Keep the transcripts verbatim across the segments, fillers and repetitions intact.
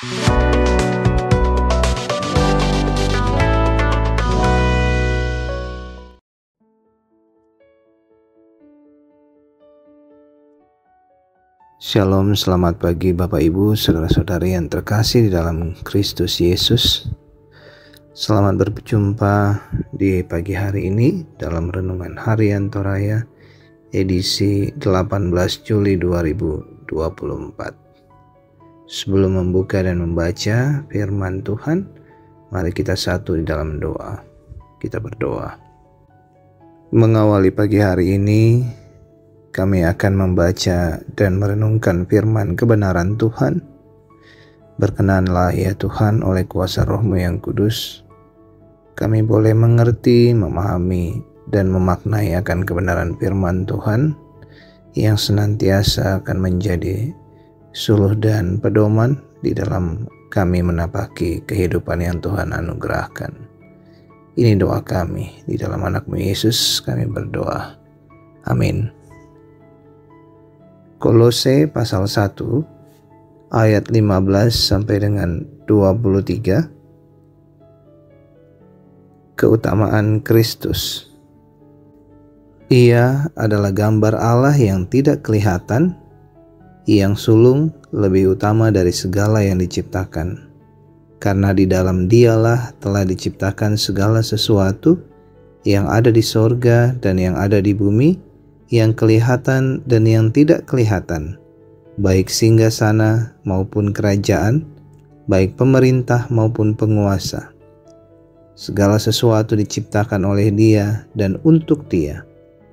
Shalom, selamat pagi Bapak Ibu, saudara-saudari yang terkasih di dalam Kristus Yesus. Selamat berjumpa di pagi hari ini dalam Renungan Harian Toraya edisi delapan belas Juli dua ribu dua puluh empat. Sebelum membuka dan membaca firman Tuhan, mari kita satu di dalam doa. Kita berdoa. Mengawali pagi hari ini, kami akan membaca dan merenungkan firman kebenaran Tuhan. Berkenanlah ya Tuhan oleh kuasa Roh-Mu yang kudus, kami boleh mengerti, memahami, dan memaknai akan kebenaran firman Tuhan yang senantiasa akan menjadi suluh dan pedoman di dalam kami menapaki kehidupan yang Tuhan anugerahkan. Ini doa kami, di dalam anak-Mu Yesus kami berdoa. Amin. Kolose pasal satu ayat lima belas sampai dengan dua puluh tiga. Keutamaan Kristus. Ia adalah gambar Allah yang tidak kelihatan, yang sulung lebih utama dari segala yang diciptakan. Karena di dalam Dialah telah diciptakan segala sesuatu yang ada di sorga dan yang ada di bumi, yang kelihatan dan yang tidak kelihatan, baik singgasana maupun kerajaan, baik pemerintah maupun penguasa. Segala sesuatu diciptakan oleh Dia dan untuk Dia.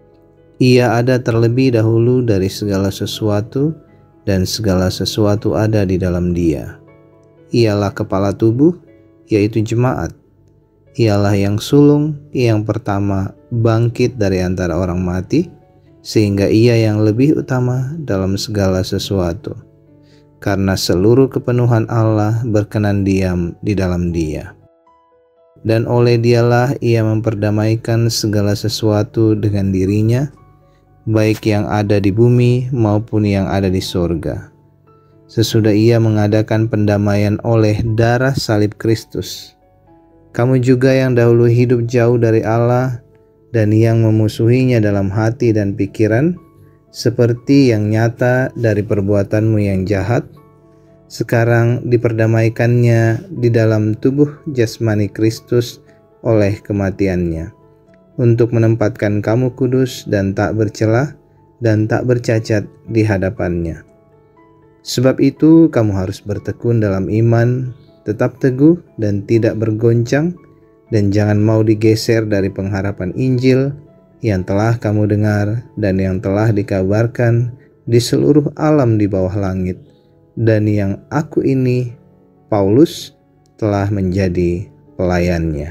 Ia ada terlebih dahulu dari segala sesuatu, dan segala sesuatu ada di dalam Dia. Ialah kepala tubuh, yaitu jemaat. Ialah yang sulung, yang pertama bangkit dari antara orang mati, sehingga ia yang lebih utama dalam segala sesuatu. Karena seluruh kepenuhan Allah berkenan diam di dalam Dia. Dan oleh Dialah ia memperdamaikan segala sesuatu dengan dirinya, baik yang ada di bumi maupun yang ada di sorga. Sesudah ia mengadakan pendamaian oleh darah salib Kristus. Kamu juga yang dahulu hidup jauh dari Allah dan yang memusuhinya dalam hati dan pikiran, seperti yang nyata dari perbuatanmu yang jahat, sekarang diperdamaikannya di dalam tubuh jasmani Kristus oleh kematiannya, untuk menempatkan kamu kudus dan tak bercelah dan tak bercacat di hadapannya. Sebab itu kamu harus bertekun dalam iman, tetap teguh dan tidak bergoncang, dan jangan mau digeser dari pengharapan Injil yang telah kamu dengar dan yang telah dikabarkan di seluruh alam di bawah langit, dan yang aku ini, Paulus, telah menjadi pelayannya.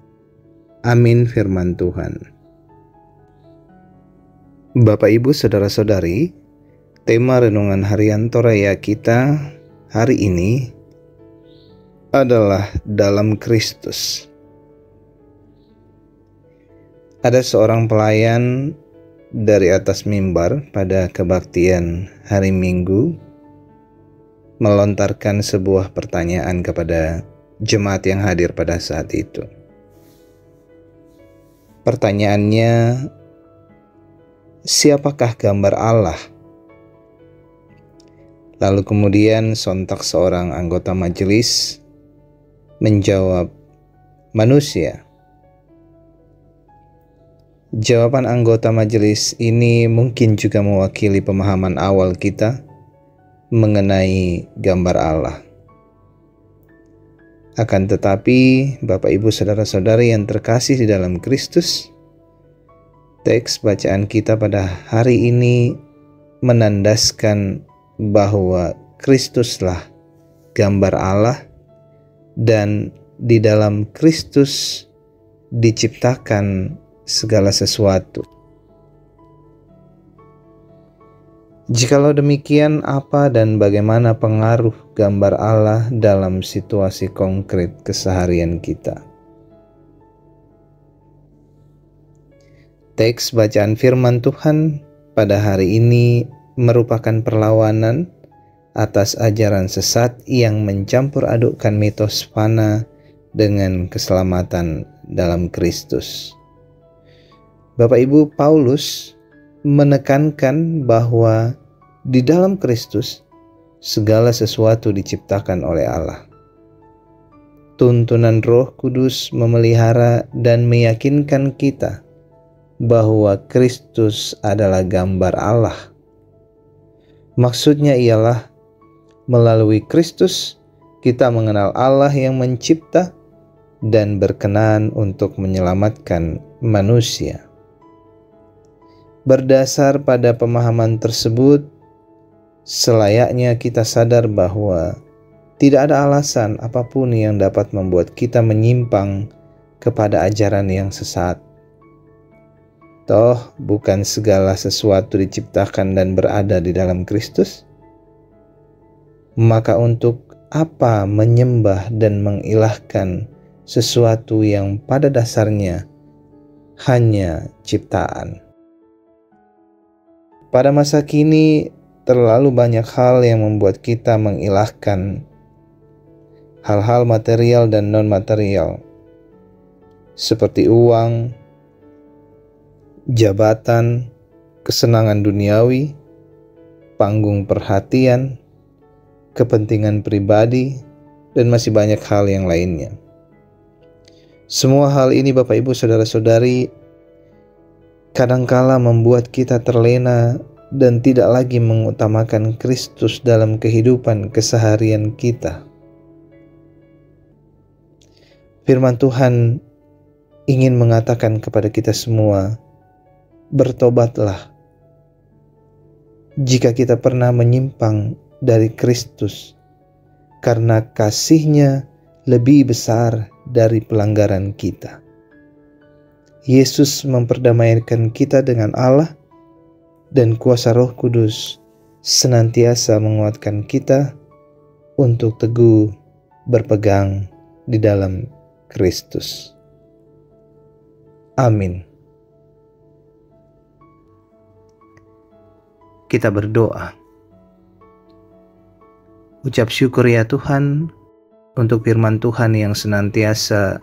Amin firman Tuhan. Bapak Ibu saudara-saudari, tema renungan harian Toraya kita hari ini adalah dalam Kristus. Ada seorang pelayan dari atas mimbar pada kebaktian hari Minggu melontarkan sebuah pertanyaan kepada jemaat yang hadir pada saat itu. Pertanyaannya, siapakah gambar Allah? Lalu kemudian sontak seorang anggota majelis menjawab, manusia. Jawaban anggota majelis ini mungkin juga mewakili pemahaman awal kita mengenai gambar Allah. Akan tetapi, Bapak Ibu saudara-saudari yang terkasih di dalam Kristus, teks bacaan kita pada hari ini menandaskan bahwa Kristuslah gambar Allah, dan di dalam Kristus diciptakan segala sesuatu. Jikalau demikian, apa dan bagaimana pengaruh gambar Allah dalam situasi konkret keseharian kita? Teks bacaan firman Tuhan pada hari ini merupakan perlawanan atas ajaran sesat yang mencampur adukkan mitos fana dengan keselamatan dalam Kristus. Bapak Ibu, Paulus menekankan bahwa di dalam Kristus segala sesuatu diciptakan oleh Allah. Tuntunan Roh Kudus memelihara dan meyakinkan kita bahwa Kristus adalah gambar Allah. Maksudnya ialah melalui Kristus kita mengenal Allah yang mencipta dan berkenan untuk menyelamatkan manusia. Berdasar pada pemahaman tersebut, selayaknya kita sadar bahwa tidak ada alasan apapun yang dapat membuat kita menyimpang kepada ajaran yang sesat. Toh, bukan segala sesuatu diciptakan dan berada di dalam Kristus? Maka untuk apa menyembah dan mengilahkan sesuatu yang pada dasarnya hanya ciptaan? Pada masa kini, terlalu banyak hal yang membuat kita mengilahkan hal-hal material dan non-material, seperti uang, jabatan, kesenangan duniawi, panggung perhatian, kepentingan pribadi, dan masih banyak hal yang lainnya. Semua hal ini, Bapak Ibu Saudara-saudari, kadangkala membuat kita terlena dan tidak lagi mengutamakan Kristus dalam kehidupan keseharian kita. Firman Tuhan ingin mengatakan kepada kita semua, bertobatlah. Jika kita pernah menyimpang dari Kristus, karena kasih-Nya lebih besar dari pelanggaran kita. Yesus memperdamaikan kita dengan Allah, dan kuasa Roh Kudus senantiasa menguatkan kita untuk teguh berpegang di dalam Kristus. Amin. Kita berdoa. Ucap syukur ya Tuhan untuk firman Tuhan yang senantiasa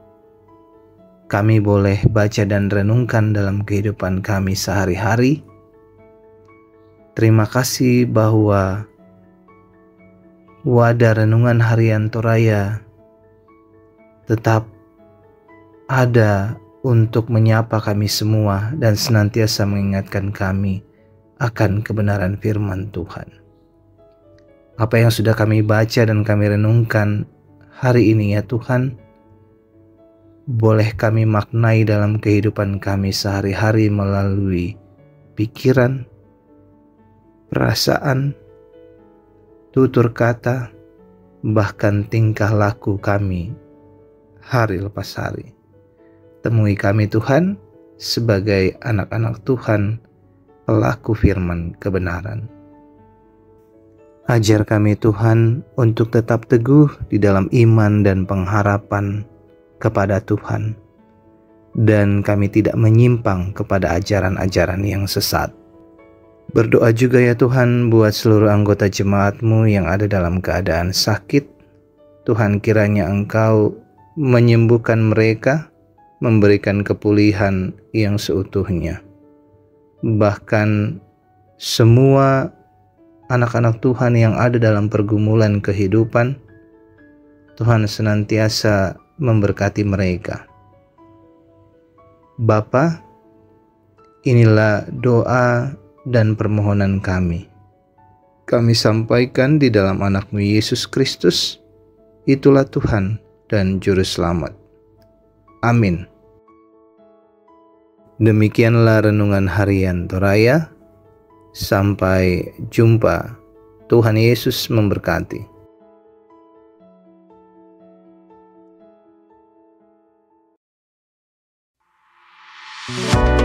kami boleh baca dan renungkan dalam kehidupan kami sehari-hari. Terima kasih bahwa wadah renungan harian Toraya tetap ada untuk menyapa kami semua dan senantiasa mengingatkan kami akan kebenaran firman Tuhan. Apa yang sudah kami baca dan kami renungkan hari ini ya Tuhan, boleh kami maknai dalam kehidupan kami sehari-hari melalui pikiran, perasaan, tutur kata, bahkan tingkah laku kami hari lepas hari. Temui kami Tuhan sebagai anak-anak Tuhan, pelaku firman kebenaran. Ajar kami Tuhan untuk tetap teguh di dalam iman dan pengharapan kepada Tuhan, dan kami tidak menyimpang kepada ajaran-ajaran yang sesat. Berdoa juga ya Tuhan buat seluruh anggota jemaat-Mu yang ada dalam keadaan sakit. Tuhan, kiranya Engkau menyembuhkan mereka, memberikan kepulihan yang seutuhnya. Bahkan semua anak-anak Tuhan yang ada dalam pergumulan kehidupan, Tuhan senantiasa memberkati mereka. Bapa, inilah doa dan permohonan kami. Kami sampaikan di dalam anak-Mu Yesus Kristus, itulah Tuhan dan Juru Selamat. Amin. Demikianlah renungan harian Toraya. Sampai jumpa. Tuhan Yesus memberkati.